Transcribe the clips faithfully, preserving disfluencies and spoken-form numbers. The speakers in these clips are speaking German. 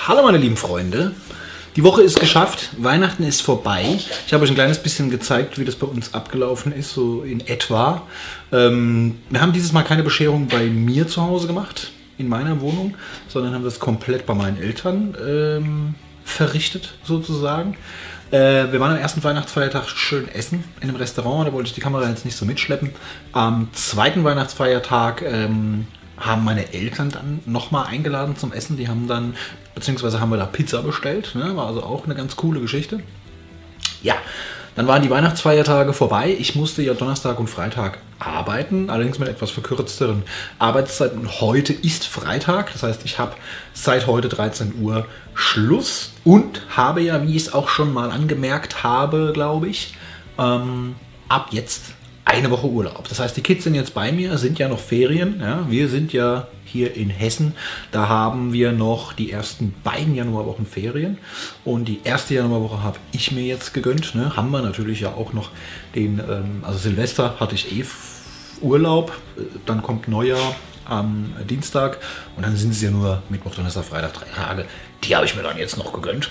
Hallo meine lieben Freunde, die Woche ist geschafft, Weihnachten ist vorbei. Ich habe euch ein kleines bisschen gezeigt, wie das bei uns abgelaufen ist, so in etwa. Ähm, wir haben dieses Mal keine Bescherung bei mir zu Hause gemacht, in meiner Wohnung, sondern haben das komplett bei meinen Eltern ähm, verrichtet, sozusagen. Äh, wir waren am ersten Weihnachtsfeiertag schön essen in einem Restaurant, da wollte ich die Kamera jetzt nicht so mitschleppen. Am zweiten Weihnachtsfeiertag ähm, haben meine Eltern dann nochmal eingeladen zum Essen. Die haben dann, beziehungsweise haben wir da Pizza bestellt, ne? War also auch eine ganz coole Geschichte. Ja, dann waren die Weihnachtsfeiertage vorbei. Ich musste ja Donnerstag und Freitag arbeiten, allerdings mit etwas verkürzteren Arbeitszeiten. Heute ist Freitag, das heißt, ich habe seit heute dreizehn Uhr Schluss und habe ja, wie ich es auch schon mal angemerkt habe, glaube ich, ähm, ab jetzt eine Woche Urlaub. Das heißt, die Kids sind jetzt bei mir, sind ja noch Ferien. Ja, wir sind ja hier in Hessen. Da haben wir noch die ersten beiden Januarwochen Ferien. Und die erste Januarwoche habe ich mir jetzt gegönnt. Ne? Haben wir natürlich ja auch noch den, ähm, also Silvester hatte ich eh Urlaub. Dann kommt Neujahr am Dienstag. Und dann sind es ja nur Mittwoch, Donnerstag, Freitag, drei Tage. Die habe ich mir dann jetzt noch gegönnt.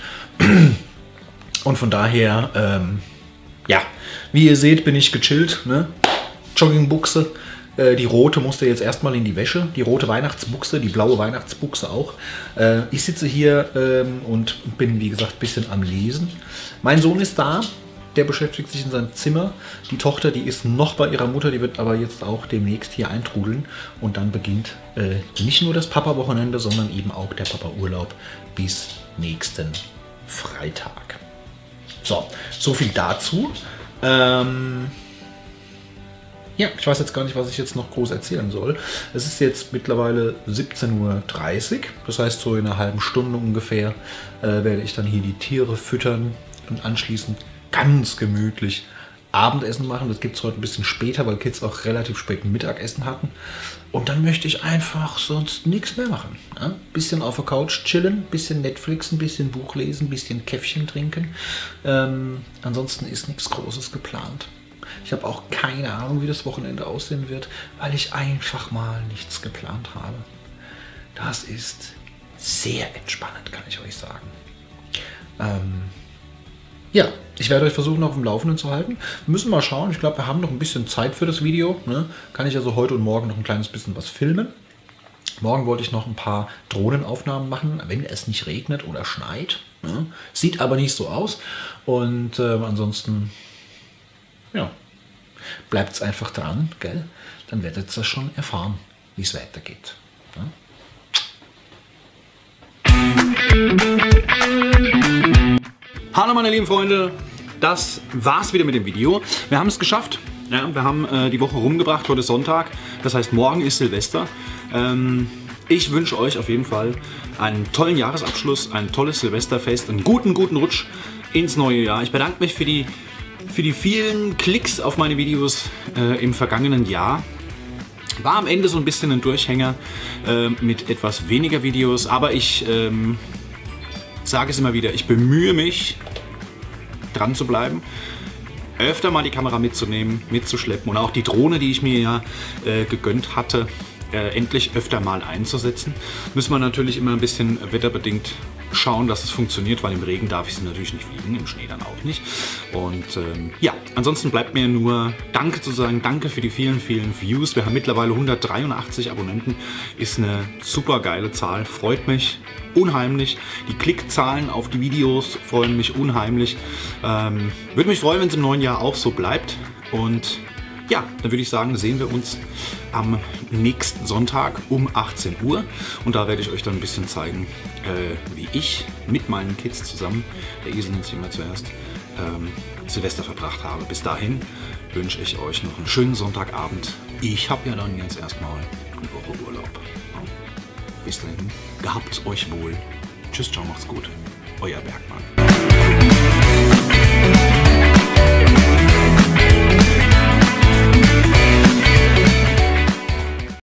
Und von daher, ähm, ja, wie ihr seht, bin ich gechillt, ne? Joggingbuchse, äh, die rote musste jetzt erstmal in die Wäsche, die rote Weihnachtsbuchse, die blaue Weihnachtsbuchse auch. Äh, ich sitze hier ähm, und bin, wie gesagt, ein bisschen am Lesen. Mein Sohn ist da, der beschäftigt sich in seinem Zimmer. Die Tochter, die ist noch bei ihrer Mutter, die wird aber jetzt auch demnächst hier eintrudeln. Und dann beginnt äh, nicht nur das Papa-Wochenende, sondern eben auch der Papa-Urlaub bis nächsten Freitag. So, so viel dazu. Ähm ja, ich weiß jetzt gar nicht, was ich jetzt noch groß erzählen soll. Es ist jetzt mittlerweile siebzehn Uhr dreißig. Das heißt, so in einer halben Stunde ungefähr äh, werde ich dann hier die Tiere füttern und anschließend ganz gemütlich Abendessen machen. Das gibt es heute ein bisschen später, weil Kids auch relativ spät Mittagessen hatten. Und dann möchte ich einfach sonst nichts mehr machen. Ja? Bisschen auf der Couch chillen, bisschen Netflixen, bisschen Buch lesen, bisschen Käffchen trinken. Ähm, ansonsten ist nichts Großes geplant. Ich habe auch keine Ahnung, wie das Wochenende aussehen wird, weil ich einfach mal nichts geplant habe. Das ist sehr entspannend, kann ich euch sagen. Ähm, ja, ich werde euch versuchen, auf dem Laufenden zu halten. Wir müssen mal schauen. Ich glaube, wir haben noch ein bisschen Zeit für das Video. Ne? Kann ich also heute und morgen noch ein kleines bisschen was filmen. Morgen wollte ich noch ein paar Drohnenaufnahmen machen, wenn es nicht regnet oder schneit. Ne? Sieht aber nicht so aus. Und äh, ansonsten, ja, bleibt es einfach dran, gell? Dann werdet ihr schon erfahren, wie es weitergeht. Ne? Hallo meine lieben Freunde, das war's wieder mit dem Video. Wir haben es geschafft. Ja, wir haben äh, die Woche rumgebracht, heute ist Sonntag. Das heißt, morgen ist Silvester. Ähm, ich wünsche euch auf jeden Fall einen tollen Jahresabschluss, ein tolles Silvesterfest, einen guten, guten Rutsch ins neue Jahr. Ich bedanke mich für die, für die vielen Klicks auf meine Videos äh, im vergangenen Jahr. War am Ende so ein bisschen ein Durchhänger äh, mit etwas weniger Videos, aber ich ähm, sage es immer wieder, ich bemühe mich, dran zu bleiben, öfter mal die Kamera mitzunehmen, mitzuschleppen und auch die Drohne, die ich mir ja äh, gegönnt hatte, äh, endlich öfter mal einzusetzen. Müssen wir natürlich immer ein bisschen wetterbedingt schauen, dass es funktioniert, weil im Regen darf ich sie natürlich nicht fliegen, im Schnee dann auch nicht. Und ähm, ja, ansonsten bleibt mir nur Danke zu sagen, danke für die vielen, vielen Views. Wir haben mittlerweile hundertdreiundachtzig Abonnenten, ist eine super geile Zahl, freut mich unheimlich. Die Klickzahlen auf die Videos freuen mich unheimlich. Ähm, würde mich freuen, wenn es im neuen Jahr auch so bleibt. Und ja, dann würde ich sagen, sehen wir uns am nächsten Sonntag um achtzehn Uhr. Und da werde ich euch dann ein bisschen zeigen, äh, wie ich mit meinen Kids zusammen, der Esel nennt sich immer zuerst, ähm, Silvester verbracht habe. Bis dahin wünsche ich euch noch einen schönen Sonntagabend. Ich habe ja dann jetzt erstmal eine Woche Urlaub. Bis dahin, gehabt's euch wohl. Tschüss, ciao, macht's gut. Euer Bergmann.